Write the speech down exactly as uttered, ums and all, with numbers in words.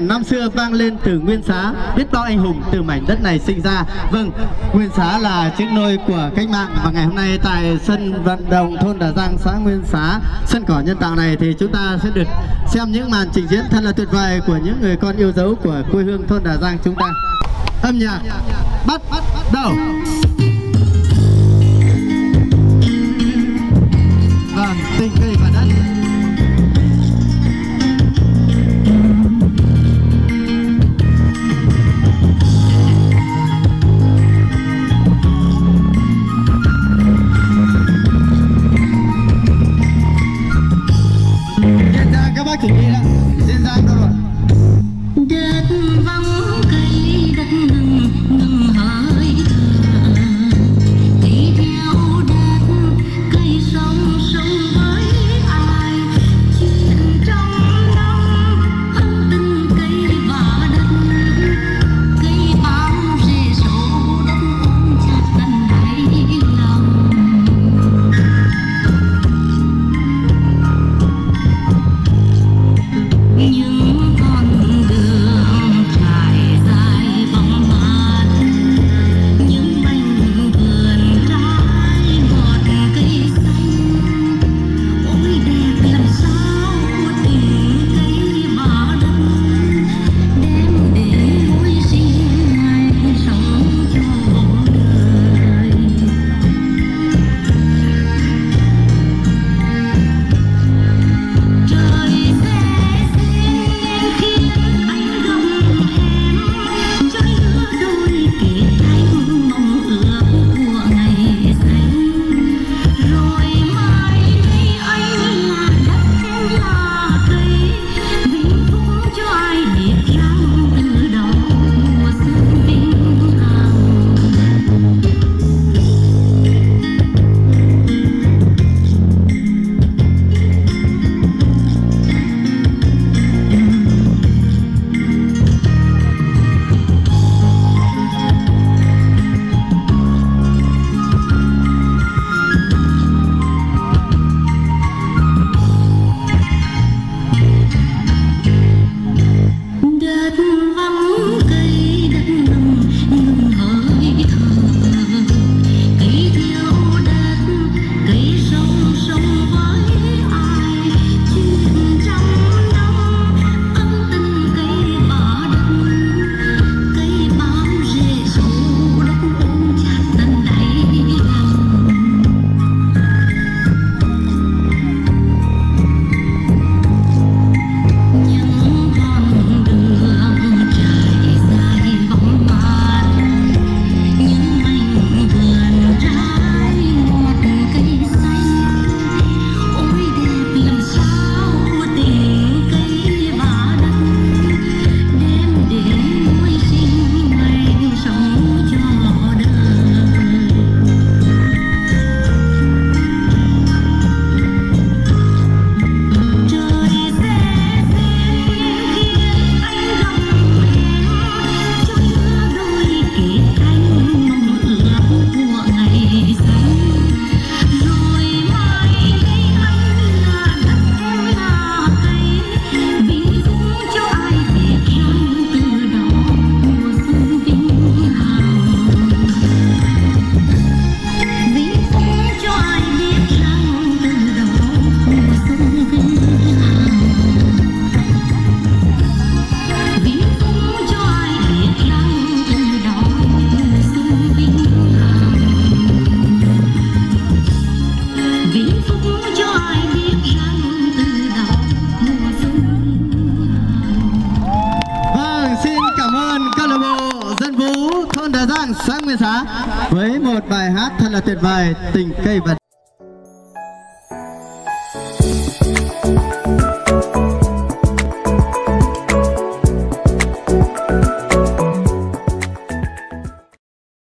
Năm xưa vang lên từ Nguyên Xá, biết bao anh hùng từ mảnh đất này sinh ra. Vâng, Nguyên Xá là chiếc nôi của cách mạng. Và ngày hôm nay tại sân vận động thôn Đà Giang, xã Nguyên Xá, sân cỏ nhân tạo này thì chúng ta sẽ được xem những màn trình diễn thật là tuyệt vời của những người con yêu dấu của quê hương thôn Đà Giang chúng ta. Âm nhạc bắt đầu. Vâng, tình cây và đất. Các bác chuẩn bị đã diễn ra đâu rồi? Đất vắng cây đất ngừng ngừng hơi thở, đi theo đất cây sống sống với ai, chuyện trong năm ân tình cây và đất, cây bao rễ số đất ôm chặt tận đáy lòng. Những con đường trải dài bóng mát, những mảnh vườn trái ngọt cây xanh, ôi đẹp làm sao tình cây và đất, đem đến mối sinh ngày sống cho đời. Trời sẽ xã Nguyên Xá với một bài hát thật là tuyệt vời, Tình Cây Và